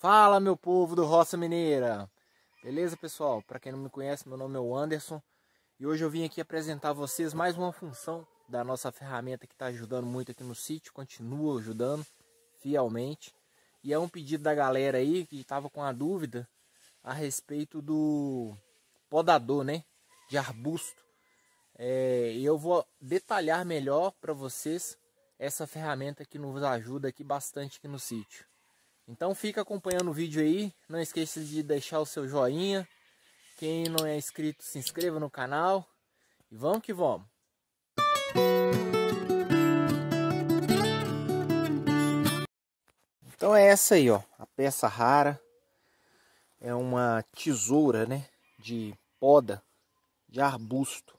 Fala, meu povo do Roça Mineira! Beleza, pessoal? Para quem não me conhece, meu nome é o Anderson e hoje eu vim aqui apresentar a vocês mais uma função da nossa ferramenta que está ajudando muito aqui no sítio, continua ajudando fielmente. E é um pedido da galera aí que estava com a dúvida a respeito do podador, né? De arbusto. E eu vou detalhar melhor para vocês essa ferramenta que nos ajuda aqui bastante aqui no sítio. Então fica acompanhando o vídeo aí, não esqueça de deixar o seu joinha. Quem não é inscrito, se inscreva no canal. E vamos que vamos! Então é essa aí, ó, a peça rara. É uma tesoura, né, de poda de arbusto.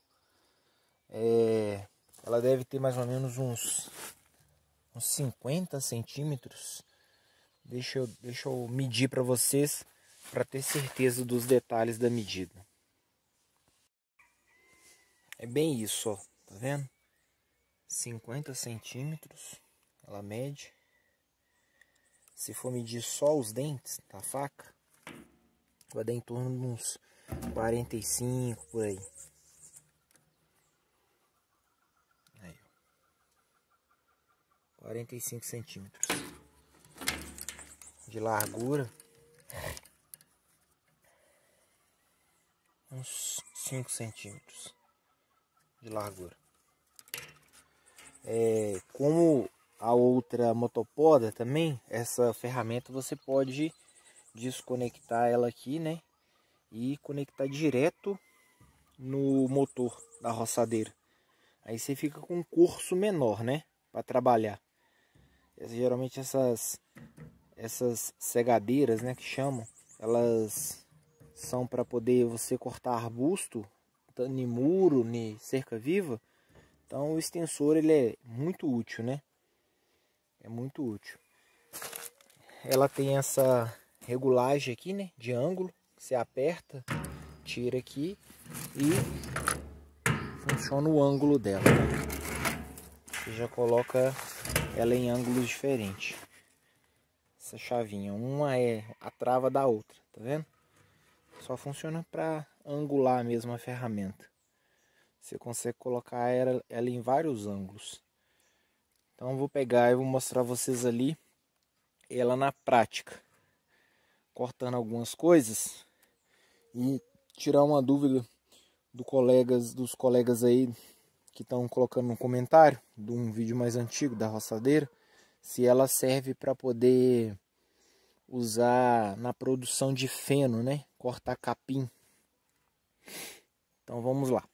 Ela deve ter mais ou menos uns 50 centímetros. Deixa eu medir para vocês, para ter certeza dos detalhes da medida. É bem isso, ó, tá vendo? 50 centímetros, ela mede. Se for medir só os dentes da faca, vai dar em torno de uns 45 por aí. Aí, ó. 45 centímetros de largura, uns 5 centímetros de largura. Como a outra motopoda também, essa ferramenta você pode desconectar ela aqui, né, e conectar direto no motor da roçadeira. Aí você fica com um curso menor, né, para trabalhar. Geralmente essas segadeiras, né, que chamam, elas são para poder você cortar arbusto em muro, em cerca viva. Então o extensor ele é muito útil, né? É muito útil. Ela tem essa regulagem aqui, né, de ângulo. Você aperta, tira aqui e funciona o ângulo dela, né? Você já coloca ela em ângulos diferentes. Essa chavinha, uma é a trava da outra, tá vendo? Só funciona para angular mesmo a ferramenta. Você consegue colocar ela em vários ângulos. Então eu vou pegar e vou mostrar vocês ali ela na prática, cortando algumas coisas e tirar uma dúvida dos colegas aí que estão colocando no comentário de um vídeo mais antigo da roçadeira, se ela serve para poder usar na produção de feno, né? Cortar capim. Então vamos lá.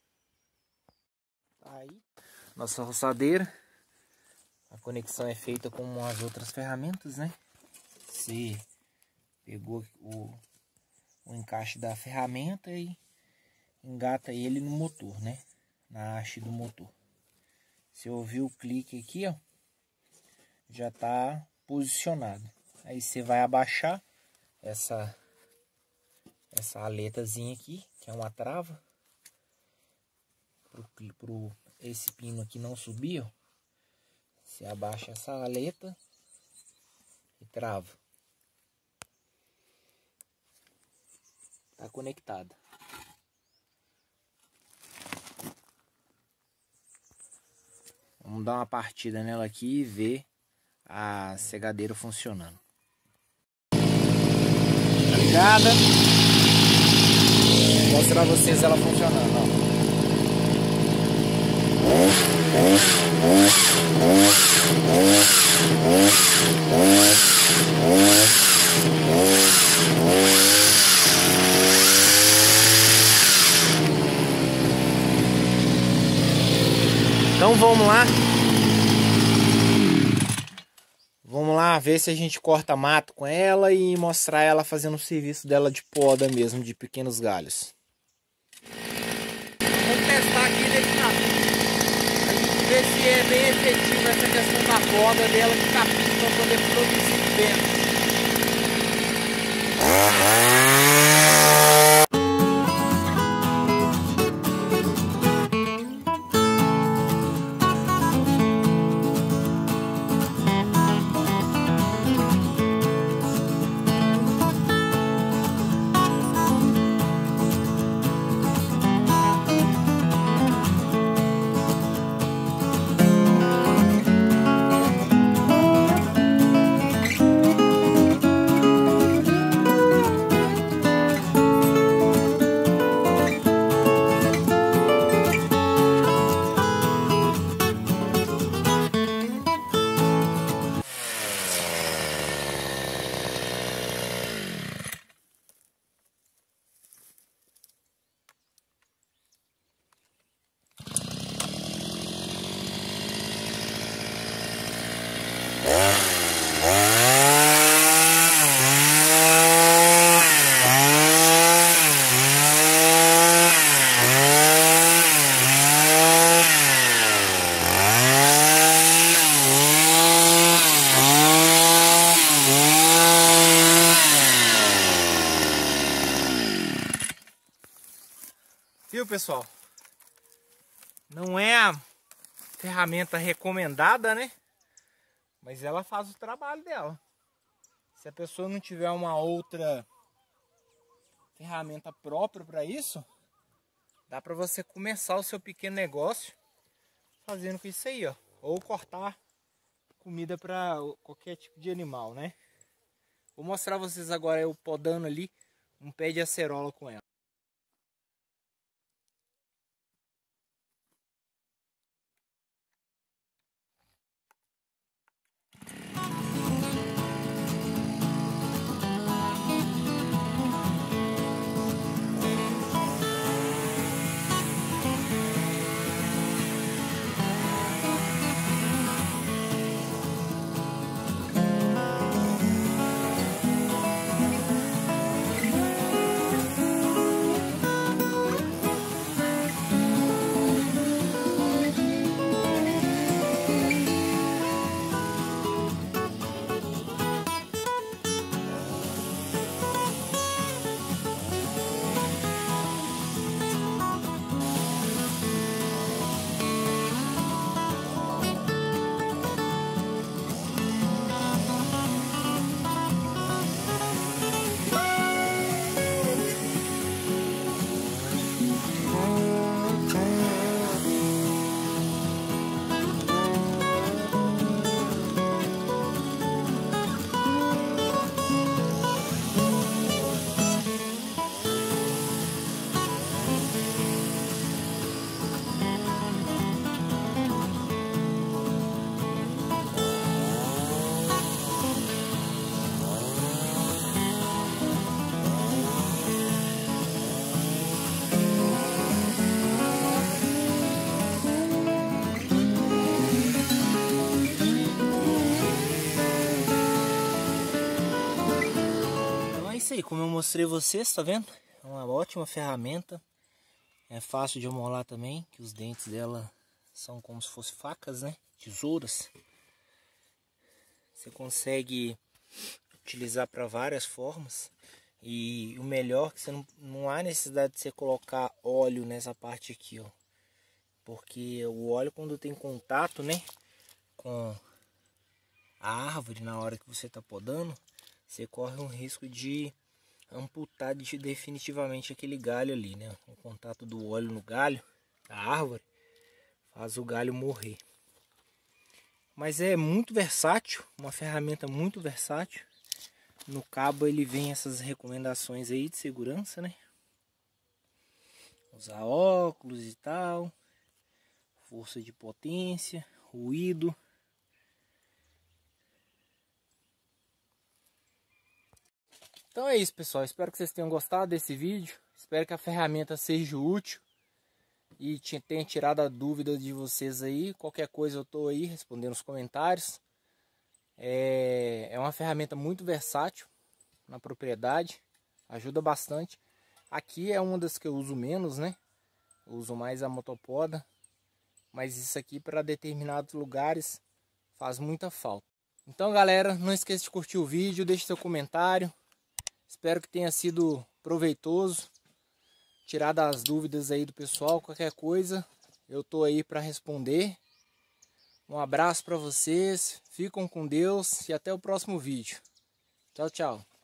Aí, nossa roçadeira. A conexão é feita como as outras ferramentas, né? Você pegou o encaixe da ferramenta e engata ele no motor, né? Na haste do motor. Se ouvir o clique aqui, ó, já está posicionado. Aí você vai abaixar essa aletazinha aqui, que é uma trava, pro esse pino aqui não subir, ó. Você abaixa essa aleta e trava. Tá conectada. Vamos dar uma partida nela aqui e ver a segadeira funcionando. Tá ligada? Vou mostrar a vocês ela funcionando, ó. Então vamos lá. Vamos lá ver se a gente corta mato com ela e mostrar ela fazendo o serviço dela de poda mesmo, de pequenos galhos. Vamos testar aqui nesse capim. A gente vê se é bem efetivo essa questão da poda dela de capim para poder produzir feno. Viu, pessoal? Não é a ferramenta recomendada, né? Mas ela faz o trabalho dela. Se a pessoa não tiver uma outra ferramenta própria para isso, dá para você começar o seu pequeno negócio fazendo com isso aí, ó. Ou cortar comida para qualquer tipo de animal, né? Vou mostrar vocês agora eu podando ali um pé de acerola com ela. Isso aí, como eu mostrei vocês, tá vendo? É uma ótima ferramenta. É fácil de amolar também, que os dentes dela são como se fossem facas, né? Tesouras. Você consegue utilizar para várias formas. E o melhor é que você não há necessidade de você colocar óleo nessa parte aqui, ó. Porque o óleo, quando tem contato, né, com a árvore na hora que você está podando, você corre um risco de amputar definitivamente aquele galho ali, né? O contato do óleo no galho da árvore faz o galho morrer. Mas é muito versátil, uma ferramenta muito versátil. No cabo ele vem essas recomendações aí de segurança, né? Usar óculos e tal, força de potência, ruído. Então é isso, pessoal, espero que vocês tenham gostado desse vídeo, espero que a ferramenta seja útil e tenha tirado a dúvida de vocês aí. Qualquer coisa eu estou aí respondendo nos comentários. É uma ferramenta muito versátil na propriedade, ajuda bastante. Aqui é uma das que eu uso menos, né? Eu uso mais a motopoda, mas isso aqui para determinados lugares faz muita falta. Então, galera, não esqueça de curtir o vídeo, deixe seu comentário. Espero que tenha sido proveitoso, tirar as dúvidas aí do pessoal. Qualquer coisa, eu tô aí para responder. Um abraço para vocês, fiquem com Deus e até o próximo vídeo. Tchau, tchau.